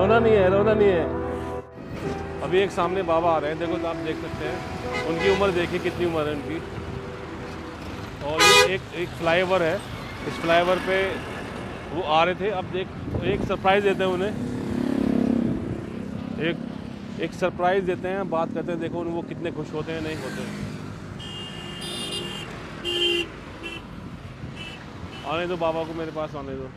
रोना नहीं है, रोना नहीं है। अभी एक सामने बाबा आ रहे हैं, देखो तो आप देख सकते हैं उनकी उम्र, देखिए कितनी उम्र है उनकी। और ये एक फ्लाईओवर है, इस फ्लाईओवर पे वो आ रहे थे। अब एक सरप्राइज़ देते हैं उन्हें, एक सरप्राइज़ देते हैं, बात करते हैं, देखो वो कितने खुश होते हैं नहीं होते हैं। आने दो बाबा को, मेरे पास आने दो।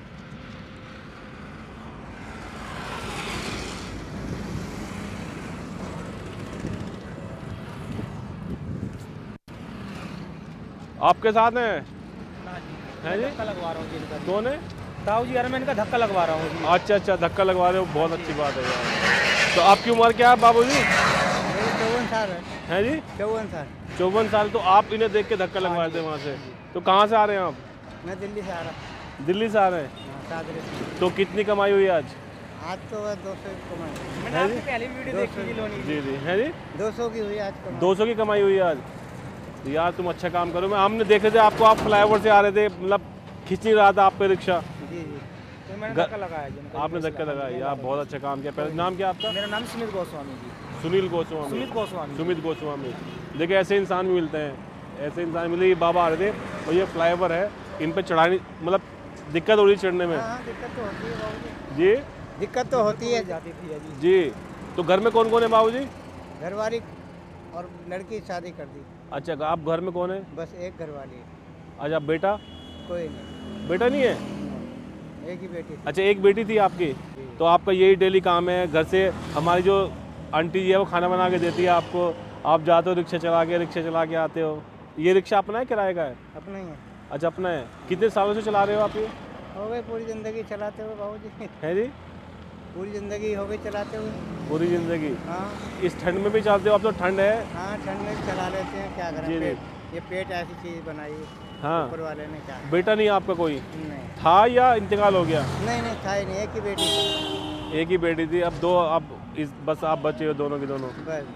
आपके साथ हैं? हैं जी? धक्का लगवा रहा हूँ जी इनका। कौन है? ताऊ जी, यार मैं इनका धक्का लगवा रहा हूँ जी। अच्छा, धक्का लगवा रहे हो, बहुत अच्छी बात है यार। तो आपकी उम्र क्या है बाबू जी? 54 साल है जी? 54 साल। 54 साल। तो आप इन्हें देख के धक्का लगवाए थे वहाँ से? तो कहाँ से आ रहे हैं आप? मैं दिल्ली से आ रहा। दिल्ली से आ रहे हैं? तो कितनी कमाई हुई आज? आज तो 200 की कमाई। मैंने है जी? आपकी पहली वीडियो देखी थी लोनी की। जी, है जी? 200 की हुई आज कमाई। 200 की कमाई हुई आज? यार तुम अच्छा काम करो। मैं हमने देखे थे आपको, आप फ्लाईओवर से आ रहे थे, मतलब खींच नहीं रहा था आप पे रिक्शा। जी। तो मैंने धक्का लगाया जी इनका। आपने धक्का लगाया यार, बहुत अच्छा काम किया। पहले नाम क्या आपका? मेरा नाम सुमित गोस्वामी जी। सुनील गोस्वामी। सुमित गोस्वामी। देखिए ऐसे इंसान भी मिलते हैं, ऐसे इंसान मिले। ये बाबा आ रहे थे और ये फ्लाईओवर है, इन पे चढ़ाने मतलब दिक्कत हो रही चढ़ने में। हाँ, दिक्कत तो होती है बाबू जी, दिक्कत तो होती है जाती थी जी। तो घर में कौन कौन है बाबू जी? घरवाली और लड़की शादी कर दी। अच्छा, आप घर में कौन है? बस एक घरवाली है। अच्छा, बेटा? कोई नहीं। बेटा नहीं है? एक ही बेटी थी। अच्छा, एक बेटी थी आपकी। तो आपका यही डेली काम है? घर से हमारी जो आंटी जी है वो खाना बना के देती है आपको, आप जाते हो रिक्शा चला के आते हो। ये रिक्शा अपना है किराए का है? अपना ही है। अच्छा, अपना है। कितने सालों से चला रहे हो आप ये? हो गई पूरी ज़िंदगी चलाते हुए बाबू जी। है जी? पूरी ज़िंदगी हो गई चलाते हुए। पूरी ज़िंदगी? हाँ। इस ठंड में भी चलाते हो? अब तो ठंड है। हाँ, ठंड में भी चला लेते हैं, क्या करें। जी। ये पेट ऐसी चीज़ बनाई है हाँ। ऊपर वाले ने। क्या बेटा नहीं आपका कोई? नहीं था या इंतकाल हो गया? नहीं था ही नहीं, एक ही बेटी थी। एक ही बेटी थी। अब दो, अब बस आप बचे हो दोनों के दोनों। बस।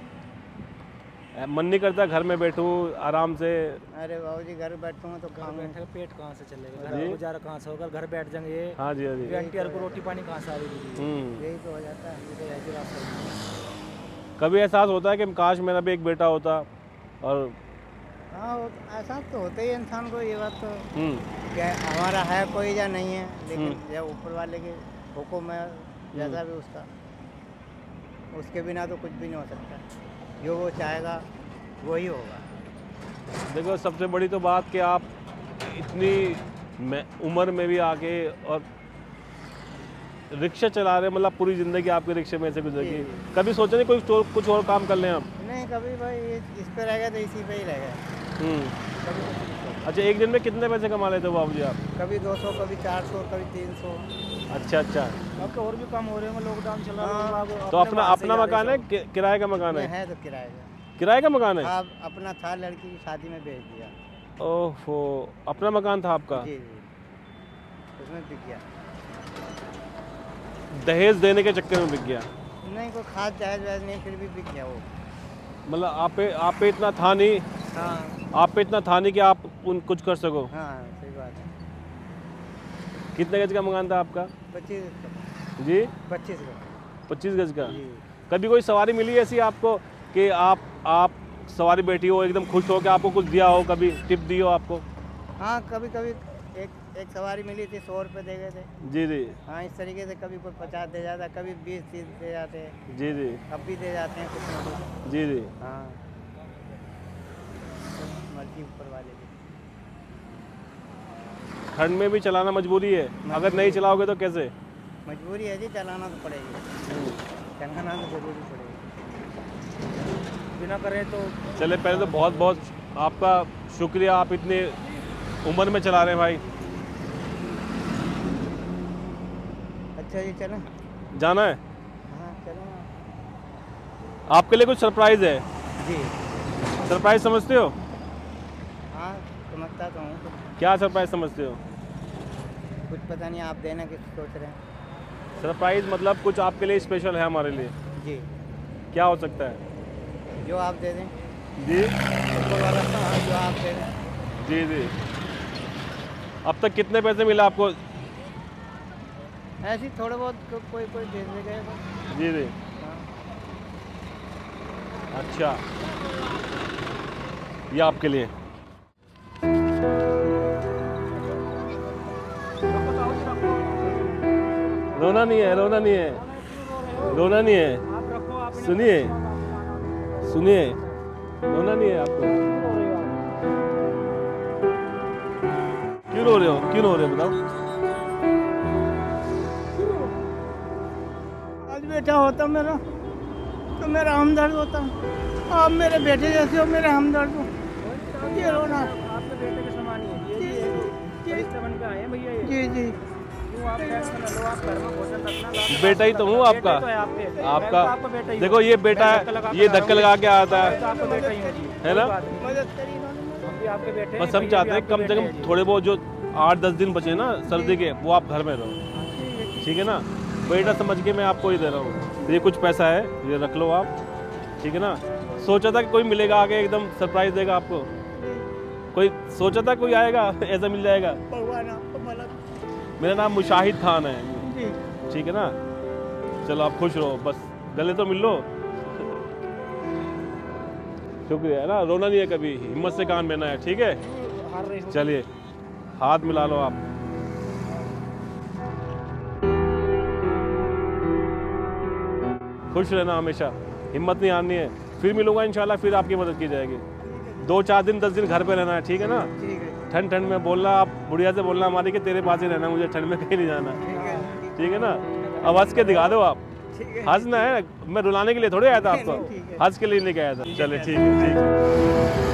मन नहीं करता घर में बैठूं आराम से? अरे बाबू जी, घर बैठूंगा तो काम बैठे पेट कहाँ से चलेगा, जी? गुजारा कहाँ से होगा, घर बैठ जाएंगे। हाँ जी, हाँ जी। आंटी को रोटी पानी कहाँ से आ रही? यही तो हो जाता है। कभी एहसास होता है कि काश मेरा भी एक बेटा होता? और हाँ, ऐसा तो होता ही इंसान को, ये बात तो क्या हमारा है कोई या नहीं है, लेकिन जब ऊपर वाले के हुक्म है, जैसा भी उसका, उसके बिना तो कुछ भी नहीं हो सकता। जो वो चाहेगा वही होगा। देखो सबसे बड़ी तो बात कि आप इतनी उम्र में भी आके और रिक्शा चला रहे, मतलब पूरी ज़िंदगी आपके रिक्शे में से गुजरेगी। कभी सोचा नहीं कोई कुछ और काम कर लें आप? नहीं, कभी भाई इस पे रह गए तो इसी पे ही रह गए। अच्छा, एक दिन में कितने पैसे कमा लेते हो बाबू जी आप? कभी 200, कभी 400, कभी 300। अच्छा। अब तो और भी कम हो रहे हैं, लॉकडाउन चल रहा है। तो अपना मकान है, किराए का मकान है? तो किराए का मकान है? अपना था, लड़की की शादी में भेज दिया। ओहो, अपना मकान था आपका? जी, उसमें बिक गया। दहेज देने के चक्कर में बिक गया? नहीं, कोई खास दहेज नहीं, फिर भी बिक गया वो। मतलब आप पे इतना था नहीं? हाँ। आप पे इतना था नहीं कि आप कुछ कर सको? हाँ, सही बात है। कितने गज का मकान था आपका? 25 जी? 25 गज का। कभी कोई सवारी मिली ऐसी आपको कि आप सवारी बैठी हो, एकदम खुश हो कि आपको कुछ दिया हो, कभी टिप दी हो आपको? हाँ, कभी एक सवारी मिली थी, 100 रुपये दे गए थे। जी। हाँ, इस तरीके से कभी कोई 50 दे जाता, कभी 20-30 दे जाते हैं। जी। अब भी दे जाते हैं कुछ ना कुछ। जी। हाँ, मर्जी ऊपर वाले की। ठंड में भी चलाना मजबूरी है, अगर नहीं चलाओगे तो कैसे? मजबूरी है जी, चलाना तो पड़ेगी। चलाना तो जरूरी पड़ेगी, बिना करें तो। चले, पहले तो बहुत बहुत आपका शुक्रिया, आप इतने उम्र में चला रहे हैं भाई। अच्छा जी, चलें? जाना है? हाँ, चलें। आपके लिए कुछ सरप्राइज़ है? जी। सरप्राइज़ समझते हो? हाँ, समझता तो हूँ। क्या सरप्राइज़ समझते हो? कुछ पता नहीं, आप देना किस सोच रहे हैं? सरप्राइज़ मतलब कुछ आपके लिए स्पेशल है हमारे लिए? जी। क्या हो सकता है? जो आप दे दें। जी? ऊपर वाला जो आप दे दें। जी। अब तक कितने पैसे मिले आपको? ऐसे ही थोड़े बहुत कोई कोई दे गए तो। जी जी। हाँ। अच्छा, ये आपके लिए। रोना नहीं है, रोना नहीं है, रोना नहीं है। सुनिए सुनिए, रोना नहीं है आपको। क्यों रो रहे हो, क्यों रो रहे हो बताओ। आज बेटा होता मेरा तो मेरा हमदर्द होता। आप मेरे बेटे जैसे हो, मेरे हमदर्द हो। ये रोना आपके बेटे के समान ही है। ये रिश्ते बन के आए हैं भैया। जी जी। आप टेंशन न लो, आप घर में भोजन रखना। बेटा ही तो हूँ आपका, बेटा ही तो है आपका। आपका बेटा ही देखो ये बेटा है, ये धक्का लगा के आता है, आपका बेटा ही है ना। मदद करी इन्होंने। हम भी आपके बेटे बस हम चाहते हैं कम से कम थोड़े बहुत जो 8-10 दिन बचे ना सर्दी के, वो आप घर में रहो, ठीक है ना। बेटा समझ के मैं आपको ही दे रहा हूँ। ये कुछ पैसा है, ये रख लो आप, ठीक है ना। सोचा था कि कोई मिलेगा आगे एकदम सरप्राइज देगा आपको, कोई सोचा था कोई आएगा ऐसा मिल जाएगा। भगवान आपको मदद। मेरा नाम मुशाहिद खान है, जी। ठीक है ना। चलो आप खुश रहो, बस गले तो मिल लो। शुक्रिया है ना, रोना नहीं है कभी, हिम्मत से काम लेना है, ठीक है। चलिए हाथ मिला लो आप। खुश रहना हमेशा, हिम्मत नहीं हारनी है। फिर मिलूंगा इंशाल्लाह, फिर आपकी मदद की जाएगी। 2-4 दिन 10 दिन घर पे रहना है, ठीक है ना। ठीक है। ठंड ठंड में बोलना, आप बुढ़िया से बोलना हमारी कि तेरे पास ही रहना, मुझे ठंड में कहीं नहीं जाना, ठीक है ना। अब हंस के दिखा दो आप, हंसना है, मैं रुलाने के लिए थोड़ी आया था आपको, हंस के लिए लेके आया था। चले ठीक है, ठीक है।